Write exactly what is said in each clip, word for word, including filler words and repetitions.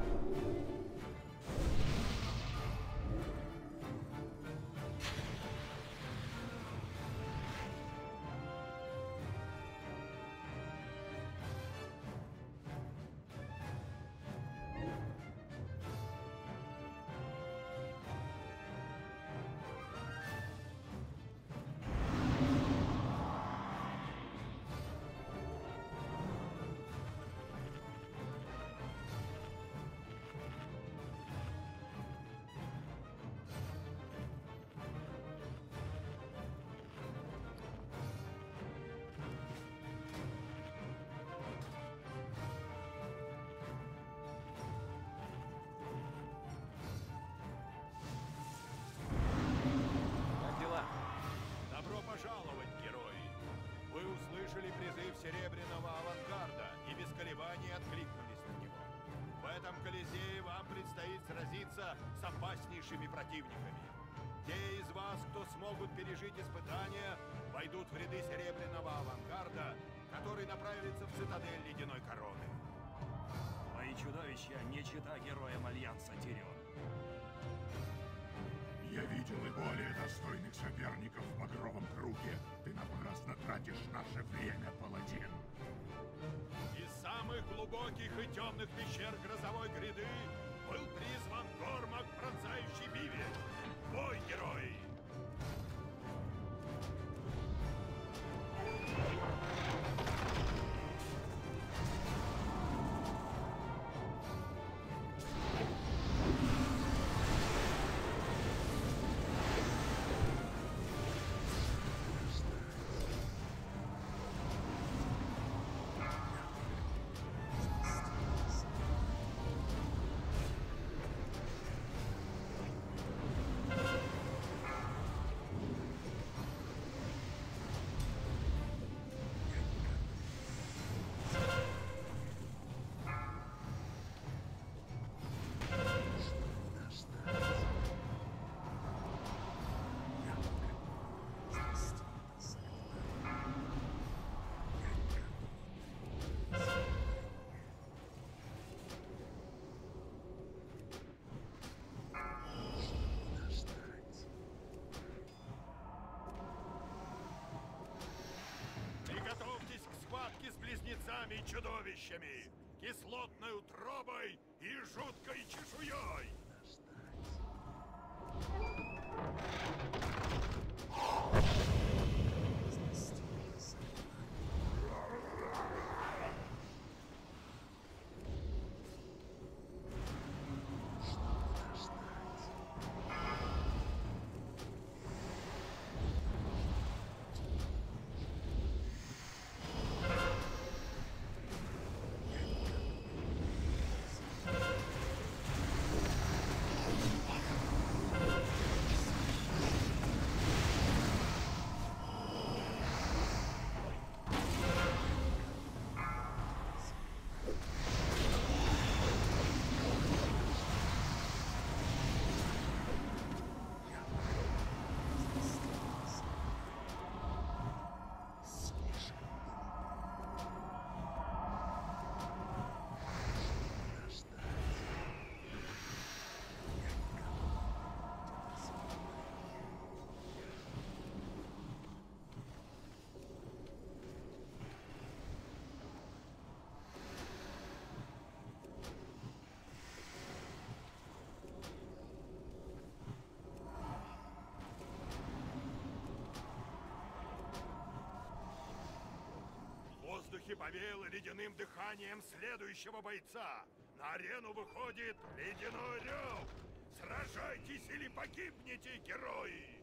пожаловать, герои! Вы услышали призыв Серебряного Авангарда и без колебаний откликнулись на него. В этом Колизее вам предстоит сразиться с опаснейшими противниками. Те из вас, кто смогут пережить испытания, войдут в ряды Серебряного Авангарда, который направится в цитадель Ледяной Короны. Мои чудовища не чета героям Альянса Тирион. Я видел и более достойных соперников в Багровом Круге. Ты напрасно тратишь наше время, паладин. Из самых глубоких и темных пещер Грозовой Гряды был призван Гормак Пронзающий Бивень. Бой, герои! Приготовьтесь к схватке с близнецами и чудовищами, кислотной утробой и жуткой чешуей! В воздухе повеяло ледяным дыханием следующего бойца. На арену выходит Ледяной Рев. Сражайтесь или погибнете, герои!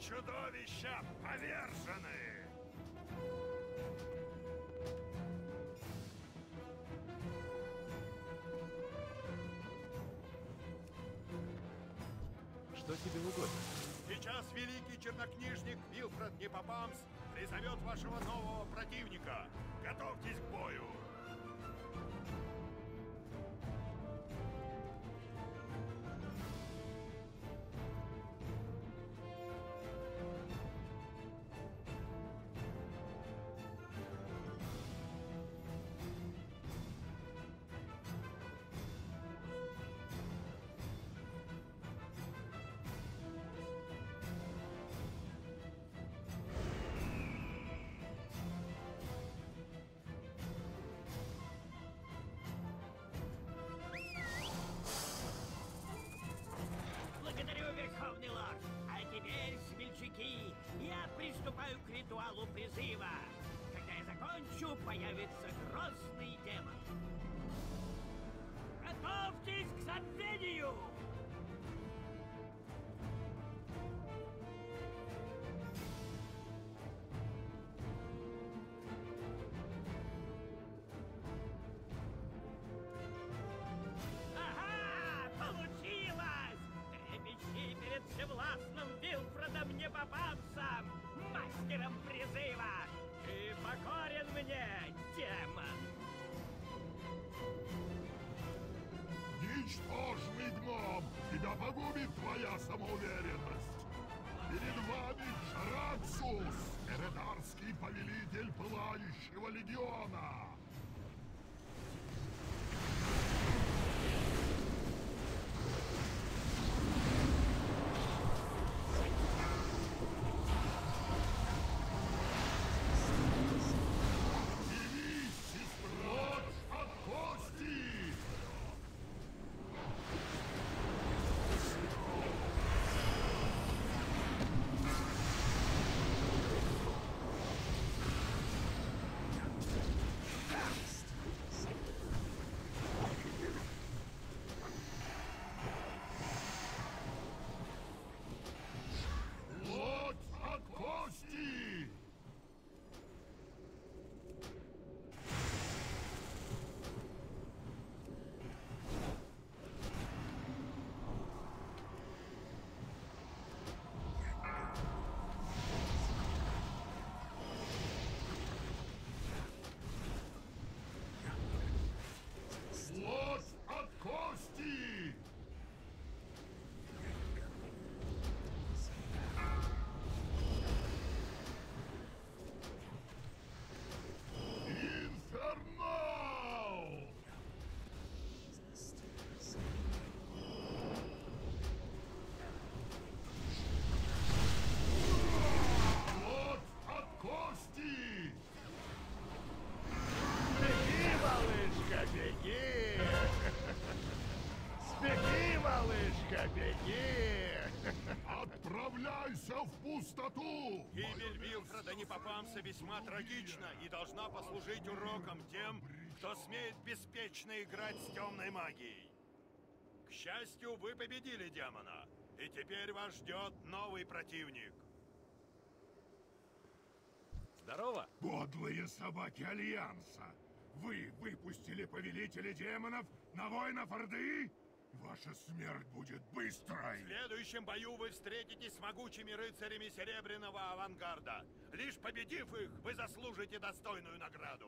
чудовища повержены! Что тебе угодно? Сейчас великий чернокнижник Вилфред Непопамс призовет вашего нового противника. Готовьтесь к бою! Благодарю, Верховный Лорд. А теперь, смельчаки, я приступаю к ритуалу призыва. Когда я закончу, появится грозный демон. Готовьтесь к забвению! Ага! Получилось! Трепещи перед всевластным Вилфредом Непопамсом, мастером призыва! Ты покорен мне, демон! Ничтожный гном! Тебя погубит твоя самоуверенность! Перед вами Джараксус, эредарский повелитель Пылающего Легиона! Явись, сестра! От кости! Плоть от кости! Плоть от кости! Инфернал! Плоть от кости! Беги, малышка, беги! Беги, малышка, беги! Отправляйся в пустоту! Гибель Вилфреда Непопамса весьма трагична и должна послужить уроком тем, кто смеет беспечно играть с темной магией. К счастью, вы победили демона, и теперь вас ждет новый противник. Здорово! Подлые собаки Альянса! Вы выпустили повелителя демонов на воинов Орды? Ваша смерть будет быстрой! В следующем бою вы встретитесь с могучими рыцарями Серебряного Авангарда. Лишь победив их, вы заслужите достойную награду.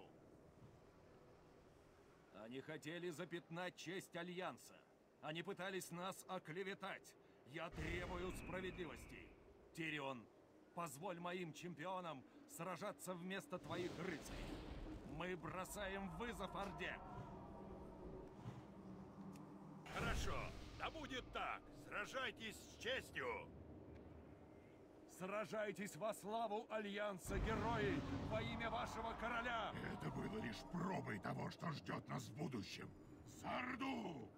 Они хотели запятнать честь Альянса. Они пытались нас оклеветать. Я требую справедливости. Тирион, позволь моим чемпионам сражаться вместо твоих рыцарей. Мы бросаем вызов Орде. Хорошо, да будет так. Сражайтесь с честью. Сражайтесь во славу Альянса, герои, во имя вашего короля! Это было лишь пробой того, что ждет нас в будущем. За Орду!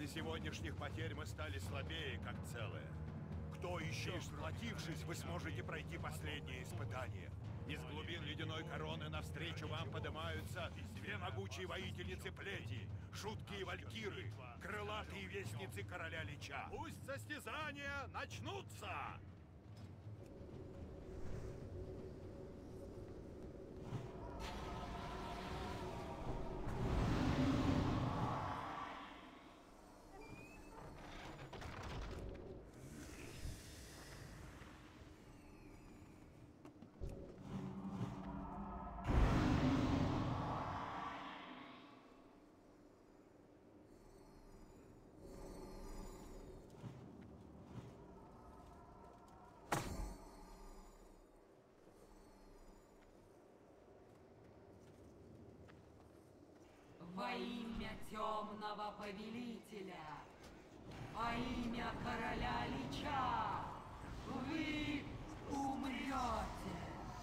После сегодняшних потерь мы стали слабее, как целое. Кто еще, сплотившись, вы сможете пройти последнее испытание. Из глубин ледяной короны навстречу вам поднимаются две могучие воительницы плети, жуткие валькиры, крылатые вестницы короля Лича. Пусть состязания начнутся! Во имя темного повелителя, во имя короля Лича, вы умрете.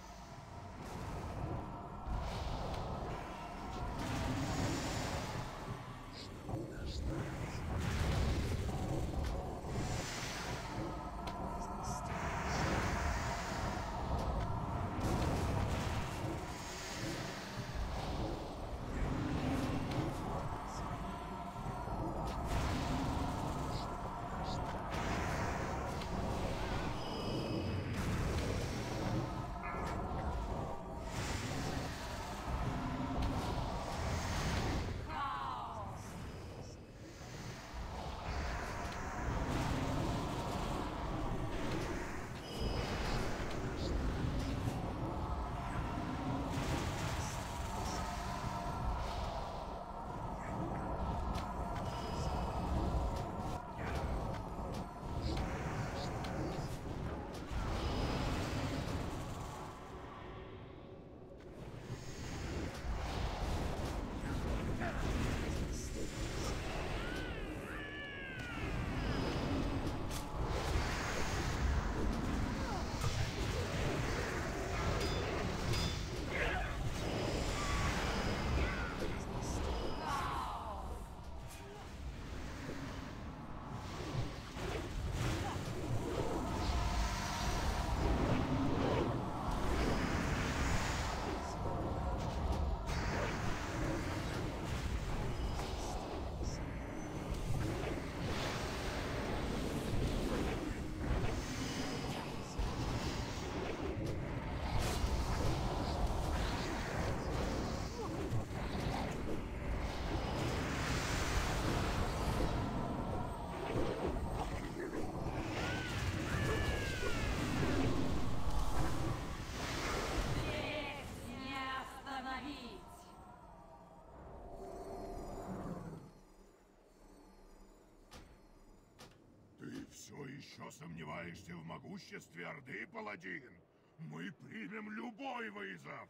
Все еще сомневаешься в могуществе Орды, паладин? Мы примем любой вызов!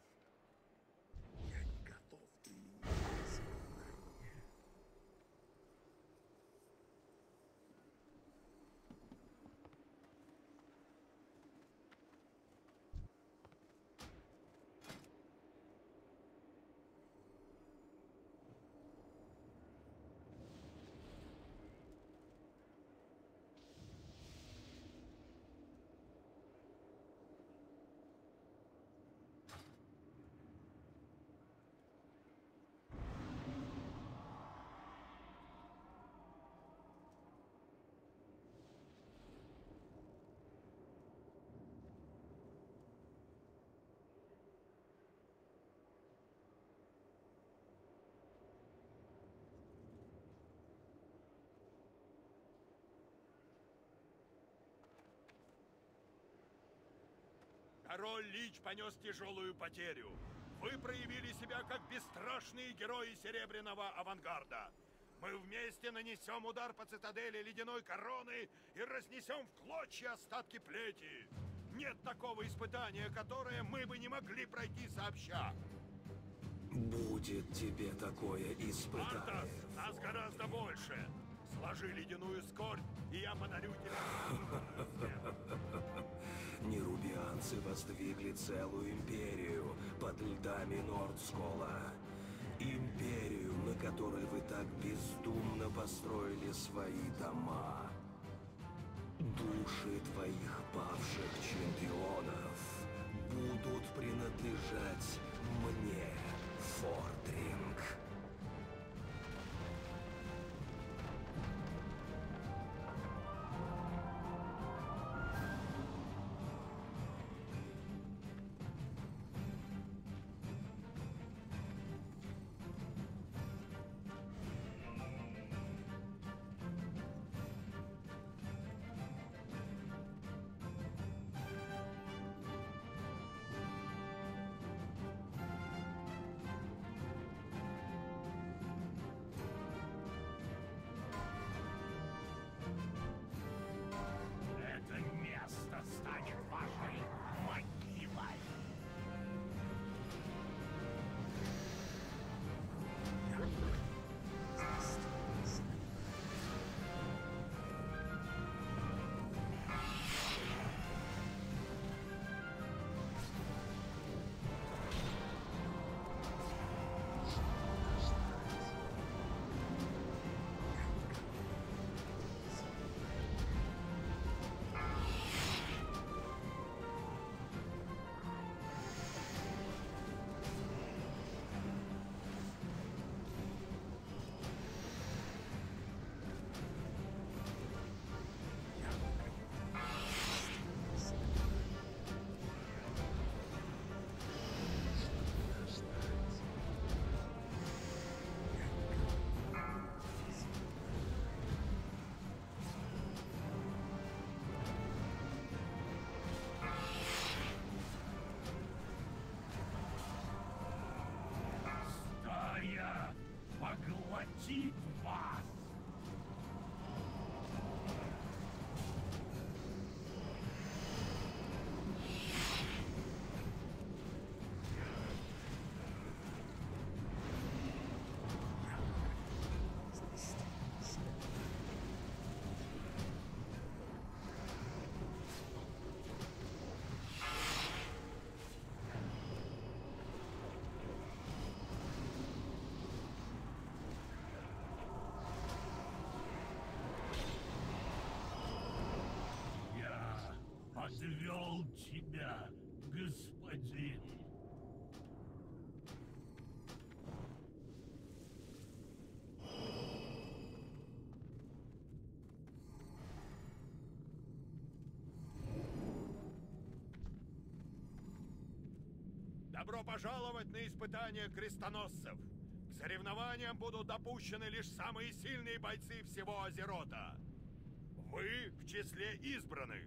Я не готов принять испытание. Король Лич понес тяжелую потерю. Вы проявили себя как бесстрашные герои Серебряного авангарда. Мы вместе нанесем удар по цитадели Ледяной Короны и разнесем в клочья остатки плети. Нет такого испытания, которое мы бы не могли пройти сообща. Будет тебе такое испытание. Артас, нас гораздо больше. Сложи ледяную скорбь, и я подарю тебе... Нерубианцы воздвигли целую империю под льдами Нордскола. Империю, на которой вы так бездумно построили свои дома. Души твоих павших чемпионов будут принадлежать мне, Фордринг. Это место станет вашей могилой. Стая поглотит вас. Я подвел тебя, господин. Добро пожаловать на испытания крестоносцев. К соревнованиям будут допущены лишь самые сильные бойцы всего Азерота. Вы в числе избранных.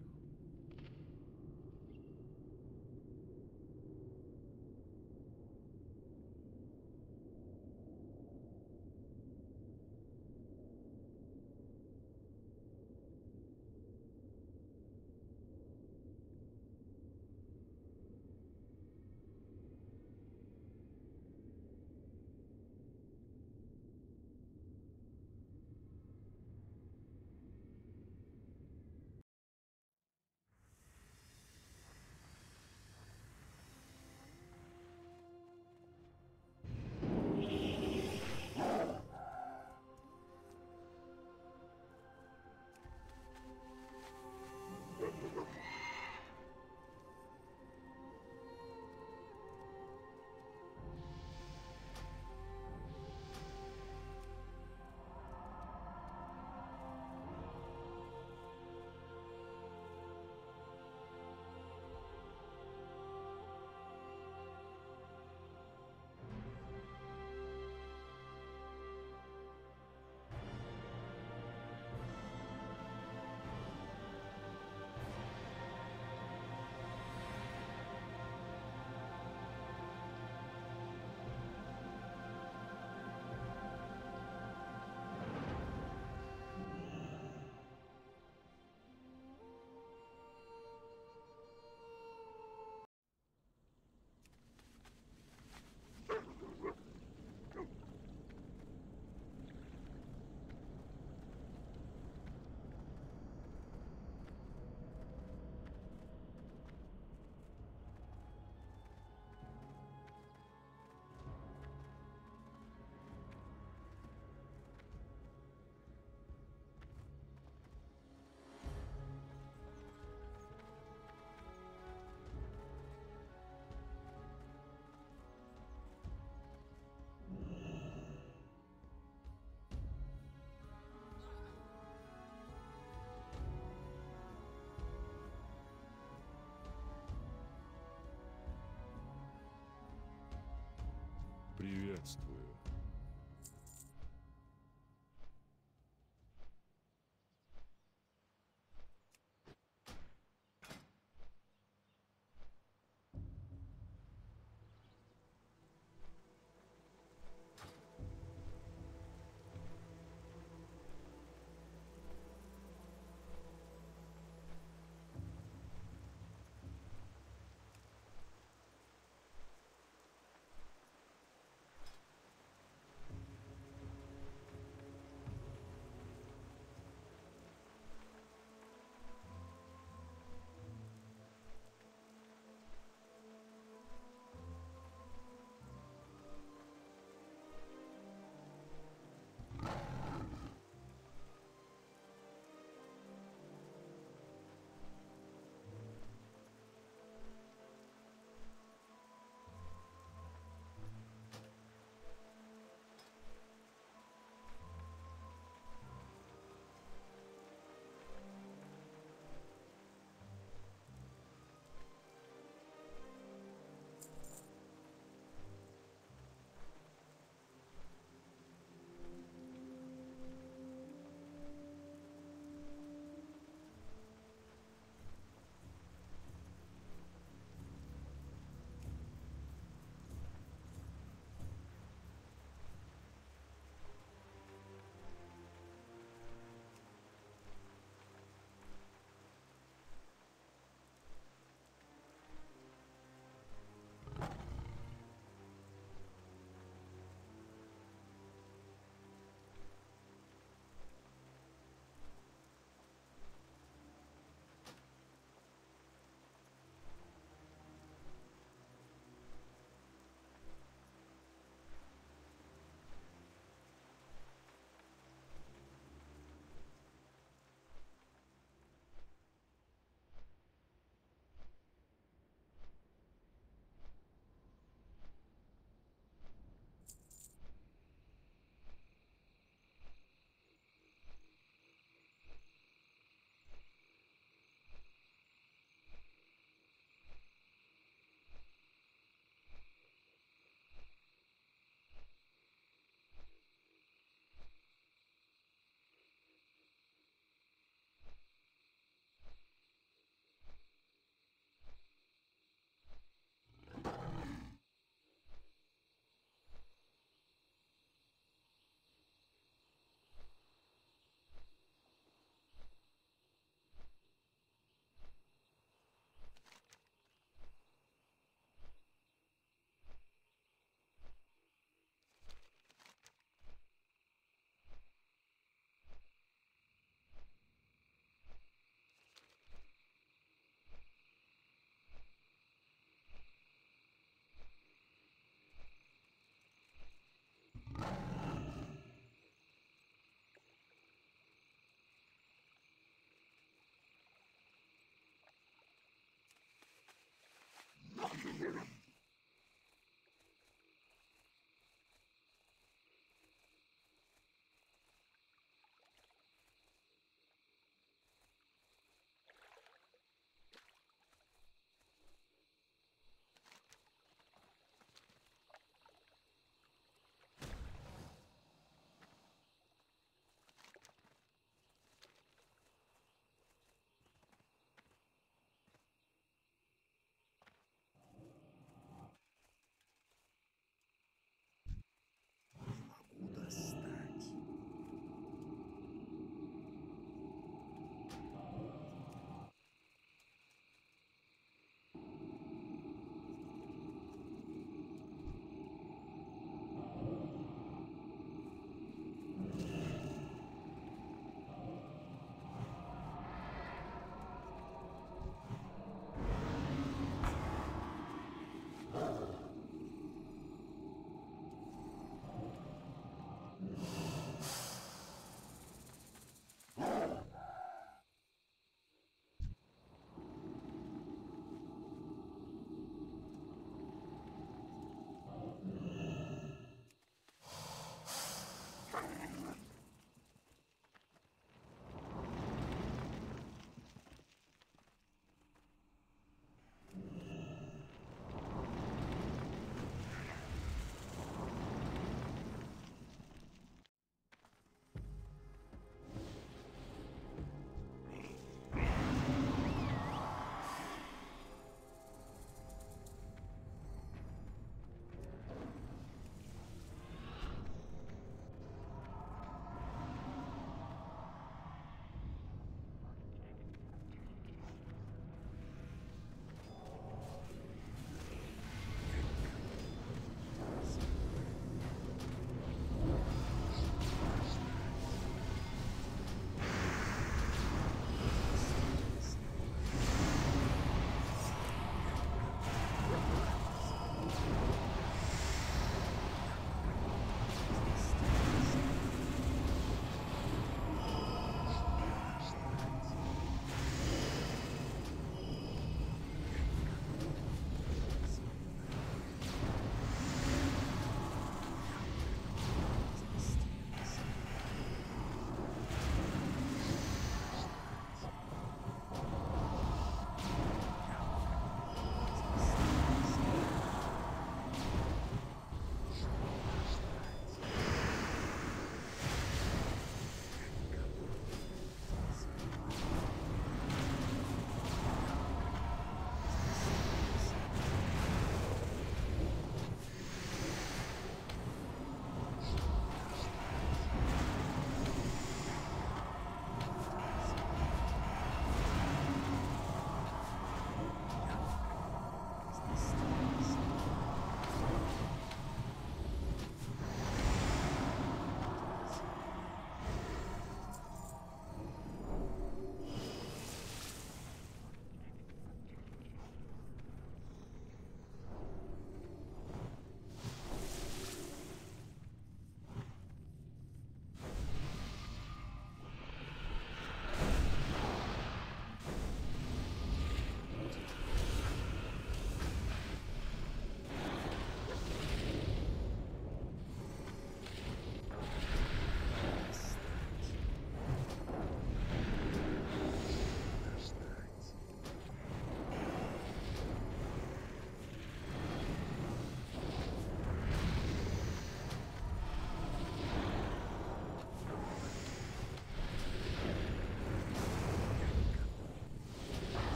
приветствую.